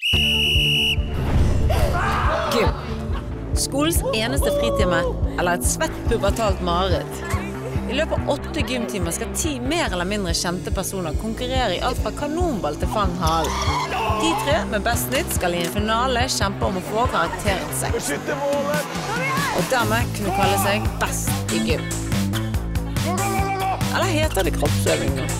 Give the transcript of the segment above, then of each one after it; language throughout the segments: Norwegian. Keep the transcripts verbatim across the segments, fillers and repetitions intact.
Gym. Skolens eneste fritime, eller et svett pubertalt mareritt. I løpet av åtte gymtimer skal ti mer eller mindre kjente personer konkurrere i alt fra kanonball til Fang Hall. De tre med best snitt skal i en finale kjempe om å få karakteren seks. Og dermed kunne kalle seg best i gym. Eller heter det kroppsøving nå?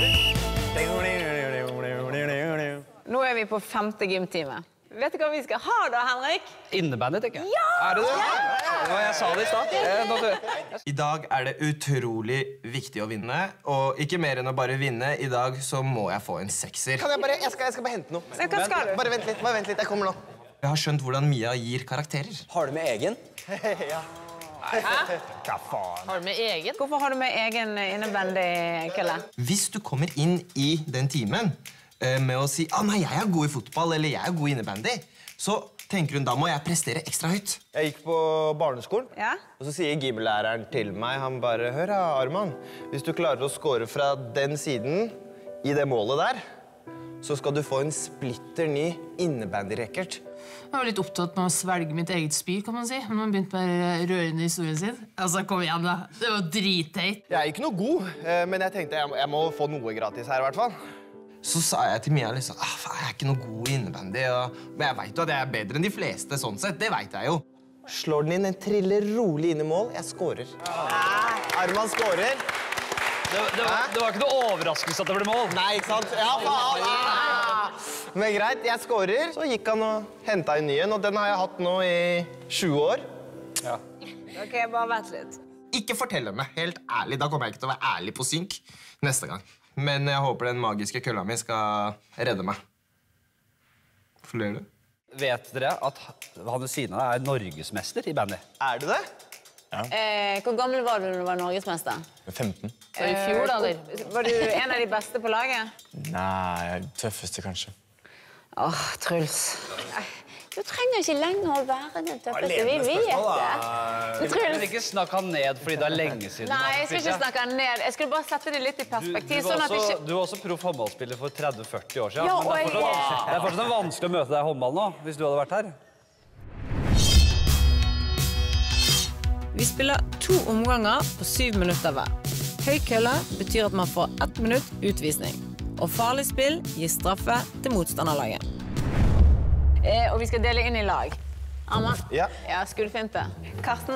Nå er vi på femte gymtime. Vet du hva vi skal ha da, Henrik? Innebandy, tenker jeg. Ja! Er det det? Ja, jeg sa det i stad. I dag er det utrolig viktig å vinne, og ikke mer enn å bare vinne. I dag så må jeg få en sekser. Kan jeg bare, jeg skal, jeg skal bare hente noe. Men hva skal du? Bare vent litt, bare vent litt, jeg kommer nå. Jeg har skjønt hvordan Mia gir karakterer. Har du med egen? Ja. Hæ? Hva faen? Har du med egen? Hvorfor har du med egen innebandy, Kelle? Hvis du kommer inn i den timen med å si «Ah, nei, jeg er god i fotball», eller «Jeg er god i innebandy», så tenker hun, da må jeg prestere ekstra høyt. Jeg gikk på barneskolen, Ja? og så sier gymlæreren til meg, han bare, «Hør da, Arman, hvis du klarer å score fra den siden i det målet der, så skal du få en splitter ny innebandy-rekkert.» Jeg var litt opptatt med å svelge mitt eget spy, kan man si. Når man begynte med rørende historien sin. Altså, kom igjen da. Det var dritteit. Jeg er ikke noe god, men jeg tenkte jeg må, jeg må få noe gratis her i hvert fall. Så sa jeg til Mia liksom, ah, faen, jeg er ikke noe god i innebandy, og... men jeg vet jo at jeg er bedre enn de fleste sånn sett, det vet jeg jo. Slår den inn, en triller rolig inn i mål, jeg scorer. Arman scorer. Det, det, var, det var ikke noe overraskelse at det ble mål. Nei, ikke sant? Ja, faen! Ah! Men greit, jeg scorer. Så gikk han og hentet en ny en, og den har jeg hatt nå i tjue år. Ja. Ok, bare vent litt. Ikke fortell meg, helt ærlig, da kommer jeg ikke til å være ærlig på synk neste gang. Men jeg håper den magiske kølla mi skal redde meg. Hvorfor ler du? Vet dere at han ved siden av deg er norgesmester i bandy? Er du det? Eh, hvor gammel var du når du var norgesmester? femten. Så i fjor, da? Eh, var du en av de beste på laget? Nei, tøffeste kanskje. Åh, Truls. Du trenger ikke lenger å være den tøffeste, vi vet det. Truls. Men ikke snakk han ned fordi det er lenge siden. Nei, jeg skal ikke snakke han ned. Jeg skulle bare sette det litt i Du, du, perspektiv, var sånn at også, ikke... du var også proff håndballspiller for tretti til førti år siden. Ja, men det er, og fortsatt, jeg- det er fortsatt vanskelig å møte deg i håndball nå, hvis du hadde vært her. Vi spiller to omganger på syv minutter hver. Høy kølle betyr at man får ett minutt utvisning. Og farlig spill gir straffe til motstanderlaget. Eh, og vi skal dele inn i lag. Arman? Ja. Ja, skuddfinte. Karsten?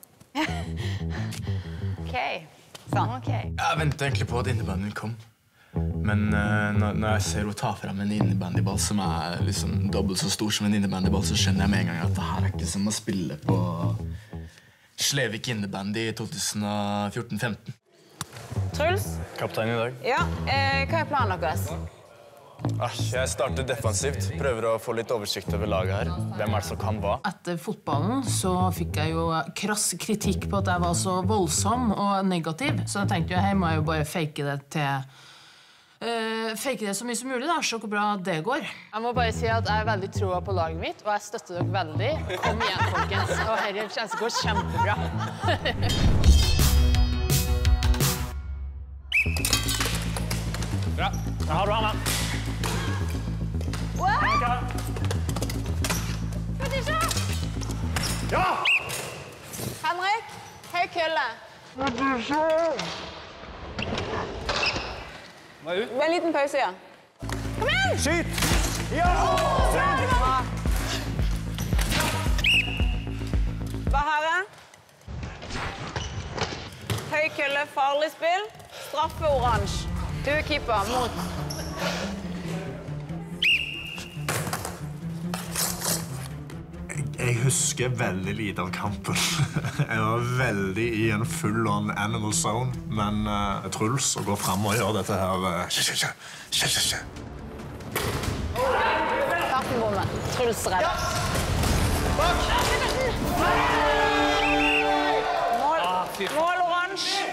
Ok. Sånn. Ok. Jeg ventet egentlig på at innebandyen kom. Men uh, når, når jeg ser henne ta frem en innebandyball som er liksom dobbelt så stor som en innebandyball, så skjønner jeg med en gang at det her er ikke som å spille på Slevik innebandy i to tusen og fjorten femten. Truls? Kaptein i dag. Ja, eh, hva er planen deres? Jeg starter defensivt, prøver å få litt oversikt over laget her. Hvem er det som kan hva? Etter fotballen så fikk jeg jo krass kritikk på at jeg var så voldsom og negativ. Så jeg tenkte jo, her må jeg jo bare fake det til... Uh, fake det så mye som mulig da, se hvor bra det går. Jeg må bare si at jeg er veldig troa på laget mitt, og jeg støtter dere veldig. Kom igjen, folkens. Og herre kjennes det går kjempebra. Bra. Da har du han, da. Ja! Henrik, høy kølle. Med en liten pause, ja. Kom igjen! Skyt! Ja! Bahare. Høy kølle, farlig spill. Straffe oransje. Du er keeper, mot. Jeg husker veldig lite av kampen. Jeg var veldig i en full-on animal zone, men uh, Truls å gå frem og gjøre dette her... Uh, kjø, kjø, kjø, kjø, kjø. Karten bommer. Truls redder. Bak! Mål, mål oransje.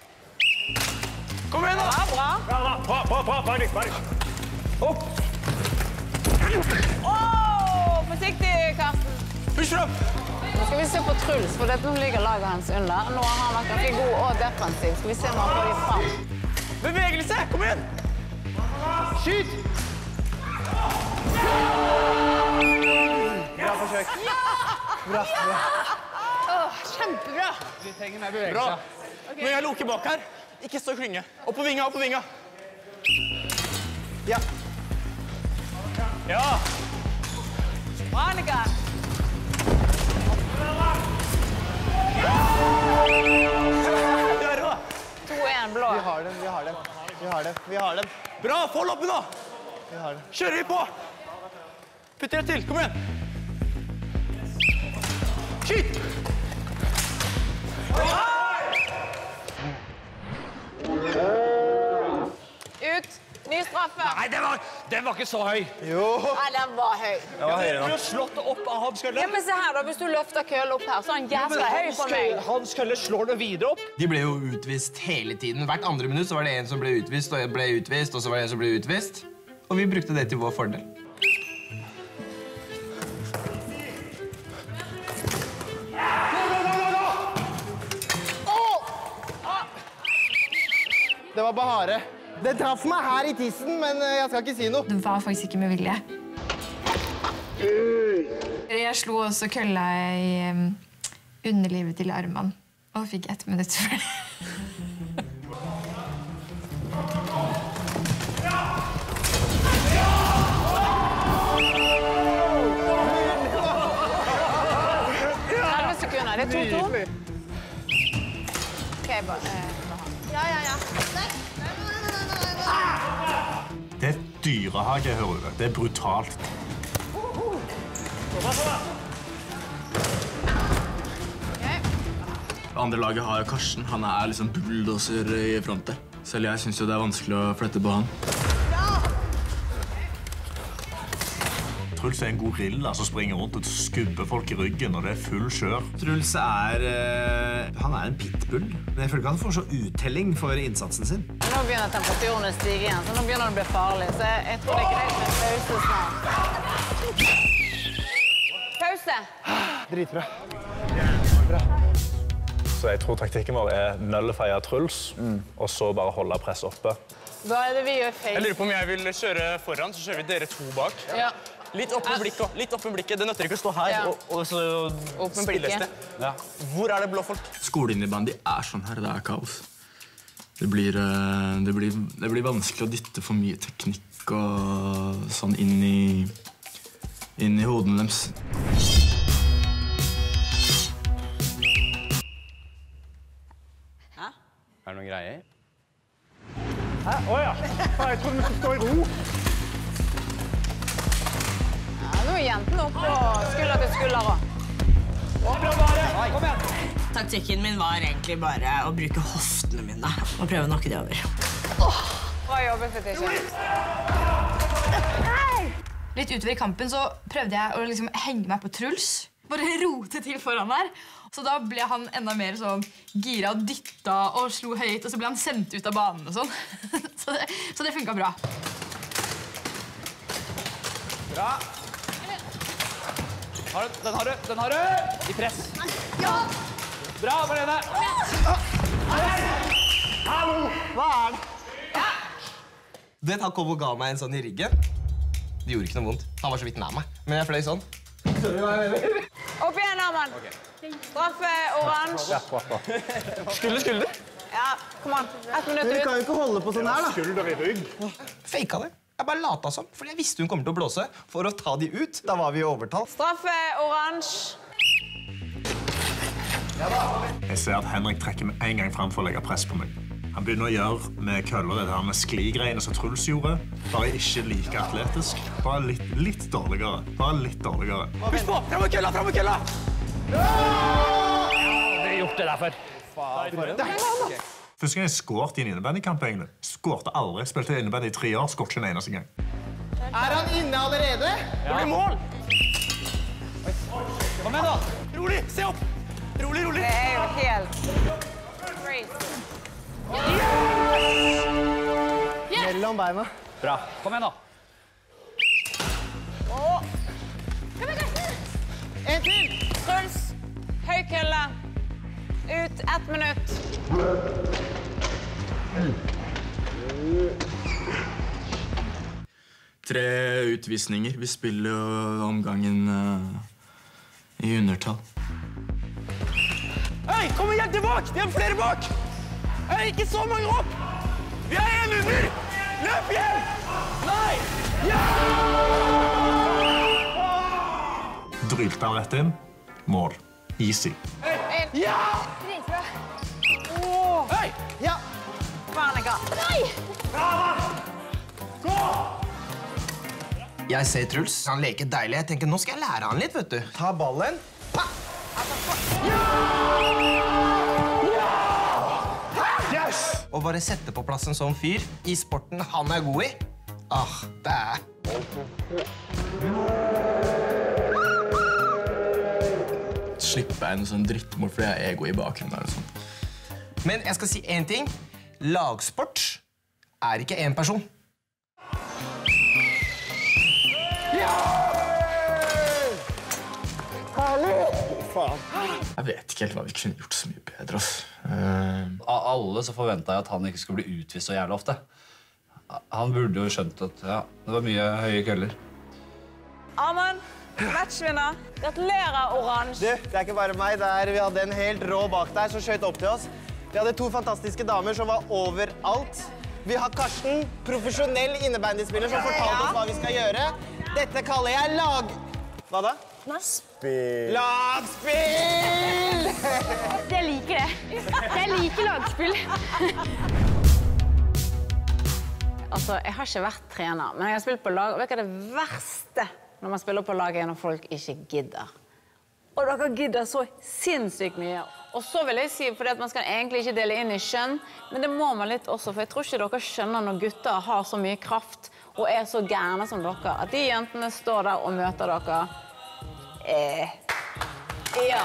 Kom igjen, da! Ja, bra. Bra, bra, bra, bra, bra, bra. Opp! Åh, forsiktig, Karsten. Push frem! Nå skal vi se på Truls, for dette ligger laget hans under. Nå har han vært ganske god og defensiv. Skal vi se om han får de frem. Bevegelse! Kom igjen! Skyt! Perfekt. Ja! Bra, bra. Åh, kjempebra. Vi trenger mer bevegelse. Bra. Nå er jeg loke bak her. Ikke stå klynge. Opp på vinga, opp på vinga. Ja. Ja. Monica. to en blå. Vi har den, vi har den. Vi har den, vi har den. Bra, få loppen nå! Vi har den. Kjører vi på! Putt rett til, kom igjen! Skyt! Ut. Ny straffe. Nei, den var, den var ikke så høy. Jo. Nei, den var høy. Den var høyere Du har slått det opp av han Ja, Skølle. men se her da, hvis du løfter køll opp her, så er han jævla høy på meg. Han Skølle slår det videre opp. De ble jo utvist hele tiden. Hvert andre minutt så var det en som ble utvist, og en ble utvist, og så var det en som ble utvist. Og vi brukte det til vår fordel. Det var Bahare. Det traff meg her i tissen, men jeg skal ikke si noe. Det var faktisk ikke med vilje. Jeg slo også kølla i um, underlivet til armen, og fikk ett minutt for det. elleve sekunder, det er to to. Ok, bare... Ja, ja, ja. Det er dyrehage, hører du. Det er brutalt. Andre laget har Karsten. Han er liksom bulldoser i front der. Selv jeg synes jo det er vanskelig å flytte på han. Truls er en gorilla som springer rundt og skubber folk i ryggen, og det er full kjør. Truls er, uh, han er en pitbull, men jeg føler ikke han får så uttelling for innsatsen sin. Nå begynner temperaturen å stige igjen, så nå begynner det å bli farlig. Så jeg, jeg tror det er greit med pause snart. Pause! Dritbra. Bra. Så jeg tror taktikken vår er nullfeie Truls, mm. og så bare holde press oppe. Da er det vi gjør feil. Jeg lurer på om jeg vil kjøre foran, så kjører vi dere to bak. Ja. Litt opp med blikket, litt opp med blikket. Det nøtter ikke å stå her, Ja. og, og så Opp med spilles blikket. det. Ja. Hvor er det blå folk? Skoleinnebandy er sånn her, det er kaos. Det blir, eh, det blir, det blir vanskelig å dytte for mye teknikk og sånn inn i, inn i hodene deres. Er det noen greier? Hæ? Åja! Jeg trodde vi skulle stå i ro. Ja, nå er jentene opp på skulder til skulder også. Kom igjen! Taktikken min var egentlig bare å bruke hoftene mine og prøve å nakke det over. Bra jobbet, Fetisha. Litt utover i kampen så prøvde jeg å liksom henge meg på Truls. Bare rote til foran der. Så da ble han enda mer sånn gira og dytta og slo høyt, og så ble han sendt ut av banen og sånn. Så det, så det funket bra. Bra. Har du, den har du, den har du. I press. Ja. Bra, Marlene. Hallo! Hva er det? Ja. Du vet, han kom og ga meg en sånn i ryggen. Det gjorde ikke noe vondt. Han var så vidt nær meg. Men jeg fløy sånn. Opp igjen, Arman. Straffe, oransje. Skulder, skulder. Ja, kom an. Ett minutt ut. Vi kan jo ikke holde på sånn her, da. Skulder i rygg. Faka det. Jeg bare lata som, fordi jeg visste hun kommer til å blåse for å ta de ut. Da var vi i overtall. Straffe, oransje. Jeg ser at Henrik trekker med en gang frem for å legge press på meg. Han begynner å gjøre med køller dette her med skligreiene som Truls gjorde. Bare ikke like atletisk. Bare litt, litt dårligere. Bare litt dårligere. Husk på! Fram med kølla, fram med kølla! Ja, det er gjort det der før. Første gang jeg skåret i en innebandykamp, egentlig. Skårte aldri. Spilte innebandy i tre år, skårte ikke en eneste gang. Er han inne allerede? Det blir mål! Kom igjen, da. Rolig, se opp! Rolig, rolig. Det er jo helt... Freeze. Mellom beina. Bra. Kom igjen, da. En til! Truls, høy kølle. Ut ett minutt. Tre utvisninger. Vi spiller jo omgangen uh, I undertall. Hei, kom igjen tilbake! Det er flere bak! Hei, ikke så mange opp! Vi er en under! Løp igjen! Nei! Ja! Drylte han rett inn. Mål. Easy. Ja! Hei! Ja! Veronica. Nei! Gå! Jeg ser Truls. Han leker deilig. Jeg tenker, nå skal jeg lære han litt, vet du. Ta ballen. Pa! Yes! Og bare sette på plass en sånn fyr i sporten han er god i. Ah, det er... Slipper jeg noe sånn drittmål fordi jeg har ego i bakgrunnen eller sånn. Men jeg skal si en ting. Lagsport er ikke en person. Jeg vet ikke helt hva vi kunne gjort så mye bedre. Uh... Av alle så forventet jeg at han ikke skulle bli utvist så jævlig ofte. Han burde jo skjønt at ja, det var mye høye køller. Arman, matchvinner. Gratulerer, Oransje. Du, det er ikke bare meg. Der vi hadde en helt rå bak der som skjøt opp til oss. Vi hadde to fantastiske damer som var overalt. Vi har Karsten, profesjonell innebandyspiller, som fortalte oss hva vi skal gjøre. Dette kaller jeg lag... Hva da? Lagspill. Lagspill! Jeg liker det. Jeg liker lagspill. Altså, jeg har ikke vært trener, men jeg har spilt på lag. Og vet du hva det verste når man spiller på lag er når folk ikke gidder? Og dere gidder så sinnssykt mye. Og så vil jeg si, fordi at man skal egentlig ikke dele inn i skjønn, men det må man litt også, for jeg tror ikke dere skjønner når gutter har så mye kraft og er så gærne som dere, at de jentene står der og møter dere. Eh, ja.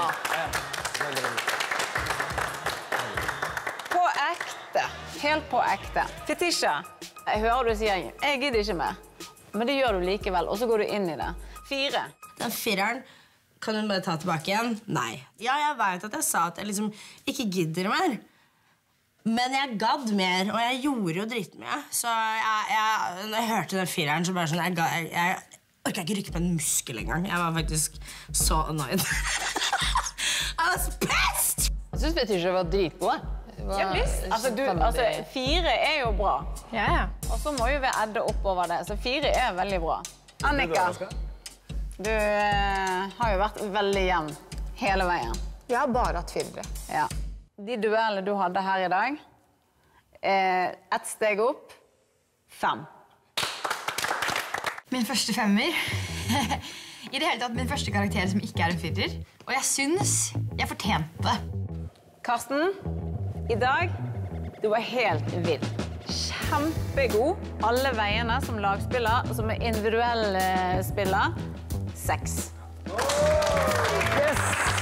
På ekte. Helt på ekte. Fetisha, jeg hører du sier, jeg gidder ikke mer. Men det gjør du likevel, og så går du inn i det. Fire. Den fireren, kan hun bare ta tilbake igjen? Nei. Ja, jeg vet at jeg sa at jeg liksom ikke gidder mer. Men jeg gadd mer, og jeg gjorde jo dritmye. Så jeg, jeg, når jeg hørte den fireren, så bare sånn, jeg, jeg, jeg orket ikke rykke på en muskel engang. Jeg var faktisk så annoyed. I was pissed! Jeg synes Fetisha var dritgod. Ja, visst. Altså, du, altså, fire er jo bra. Ja, ja. Og så må jo vi edde opp over det. Så fire er veldig bra. Annika, du eh, har jo vært veldig jevn hele veien. Jeg har bare hatt firere. Ja. De duellene du hadde her i dag, eh, ett steg opp, fem. Min første femmer. I det hele tatt min første karakter som ikke er en firer. Og jeg synes jeg fortjente det. Karsten, i dag, du var helt vild. Kjempegod. Alle veiene som lagspiller, og som er individuell spiller. Seks. Yes!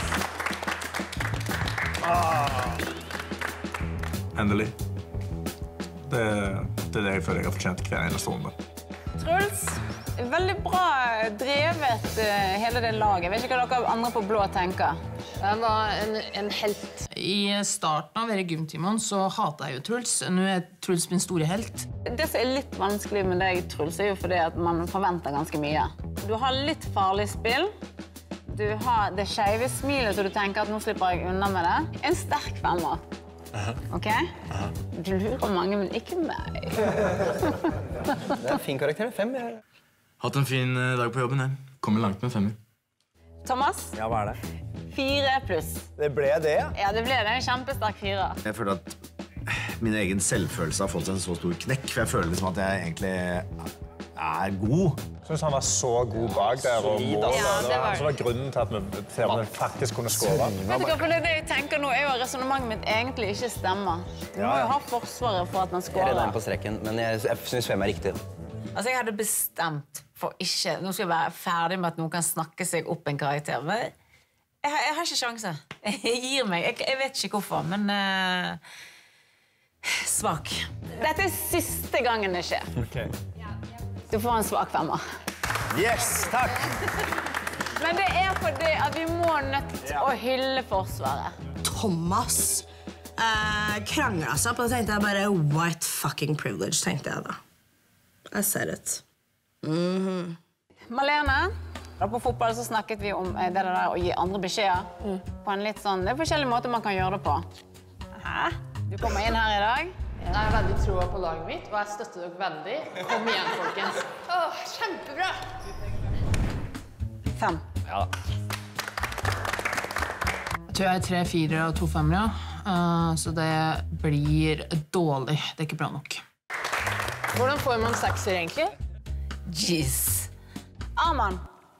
Ah. Endelig. Det, det er det jeg føler jeg har fortjent hver eneste runde. Truls, veldig bra drevet hele det laget. Jeg vet ikke hva dere andre på blå tenker. Jeg var en, en helt. I starten av dere gymtimene så hatet jeg jo Truls. Nå er Truls min store helt. Det som er litt vanskelig med deg, Truls, er jo fordi at man forventer ganske mye. Du har litt farlig spill. Du har det skeive smilet, så du tenker at nå slipper jeg unna med det. En sterk femmer. Ok? Du lurer mange, men ikke meg. Det er en fin karakter. Fem, jeg. Hatt en fin dag på jobben, jeg. Kommer langt med femmer. Thomas? Ja, hva er det? Fire pluss. Det ble det, ja. Ja, det ble det. En kjempesterk fire. Jeg føler at min egen selvfølelse har fått en så stor knekk, for jeg føler liksom at jeg egentlig er god. Jeg synes han var så god bak der, og målet. Ja, det var... Det var grunnen til at vi firmaene faktisk kunne skåre. Vet du hva, for det jeg tenker nå er jo at resonnementet mitt egentlig ikke stemmer. Du må jo ha forsvaret for at man skårer. Jeg redder den på strekken, men jeg, jeg synes fem er riktig. Altså, jeg hadde bestemt for ikke... Nå skal jeg være ferdig med at noen kan snakke seg opp en karakter, men jeg, jeg har ikke sjanse. Jeg gir meg. Jeg, jeg vet ikke hvorfor, men... Uh, svak. Dette er siste gangen det skjer. Okay. Du får en svak femmer. Yes, takk! Men det er fordi at vi må nødt å hylle forsvaret. Thomas eh, kranglet seg på det, tenkte jeg bare, white fucking privilege, tenkte jeg da. I said it. Mm-hmm. Marlene, Da på fotball så snakket vi om det der å gi andre beskjeder. Mm. På en litt sånn, det er forskjellige måter man kan gjøre det på. Hæ? Du kommer inn her i dag. Jeg har veldig troa på laget mitt, og jeg støtter dere veldig. Kom igjen, folkens. Åh, kjempebra! Fem. Ja. Jeg tror jeg er tre, fire og to femmere, uh, så det blir dårlig. Det er ikke bra nok. Hvordan får man sekser, egentlig? Jeez. Arman.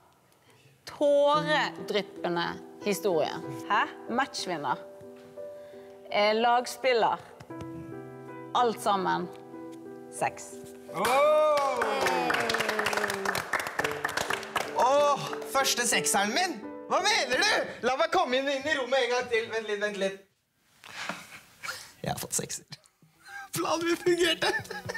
Tåredryppende historie. Hæ? Matchvinner. Eh, lagspiller. Alt sammen. Seks. Åh! Åh, første sekseren min! Hva mener du? La meg komme inn, inn i rommet en gang til. Vent litt, vent litt. Jeg har fått sekser. Planen min fungerte.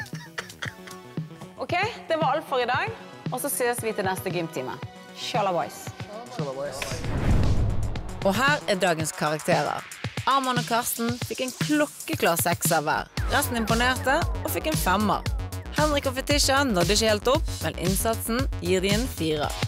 Ok, det var alt for i dag. Og så ses vi til neste gymtime. Shala boys. Shala boys. Og her er dagens karakterer. Arman og Karsten fikk en klokkeklar sekser hver. Resten imponerte og fikk en femmer. Henrik og Fetisha nådde ikke helt opp, men innsatsen gir de en fire.